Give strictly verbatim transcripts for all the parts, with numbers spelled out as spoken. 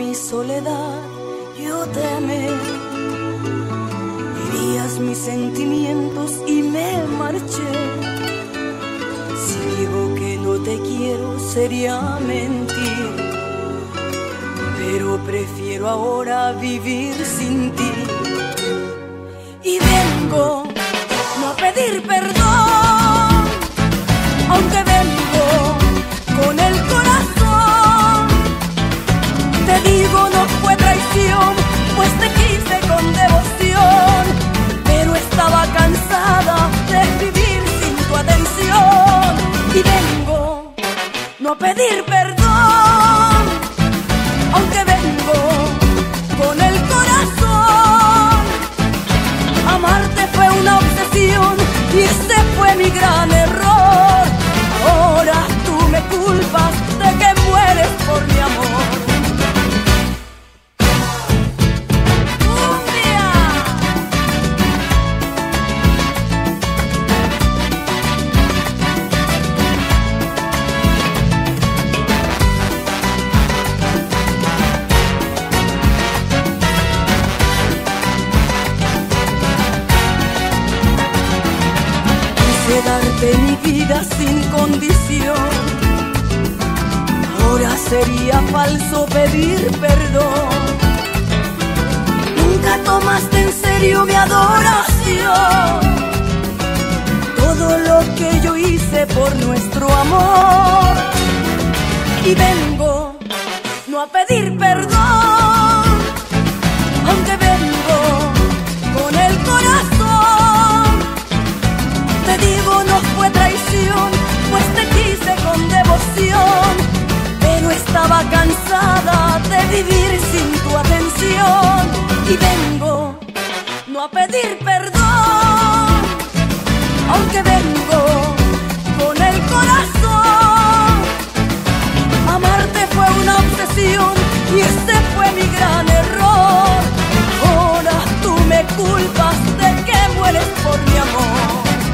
mi soledad yo te amé. Herías mis sentimientos y me marché. Si digo que no te quiero sería mentir, pero prefiero ahora vivir sin ti. Y vengo no a pedir perdón, aunque vengo con el corazón. Te digo no fue traición, pues te quise con devoción, pero estaba cansada de vivir sin tu atención. Y vengo no a pedir perdón, aunque vengo con el corazón. Amarte fue una obsesión y ese fue mi gran error. Ahora tú me culpas de que mueres por mi amor. Darte mi vida sin condición, ahora sería falso pedir perdón. Nunca tomaste en serio mi adoración, todo lo que yo hice por nuestro amor. Y vengo no a pedir perdón, aunque vengo con el corazón. Te digo no fue traición, pues te quise con devoción, pero estaba cansada de vivir sin tu atención. Y vengo no a pedir perdón, aunque vengo con el corazón. Amarte fue una obsesión y ese fue mi gran error. Ahora tú me culpas de que mueres por mi amor.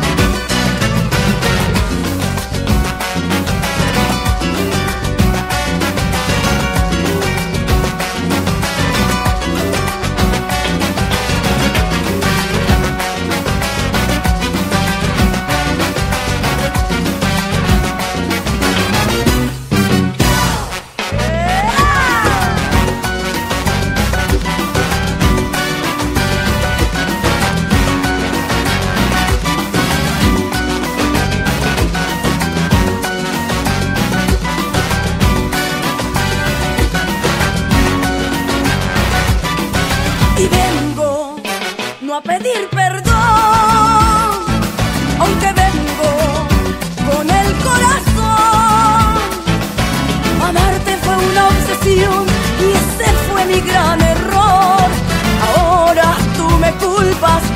Y vengo no a pedir perdón, aunque vengo con el corazón. Amarte fue una obsesión y ese fue mi gran error. Ahora tú me culpas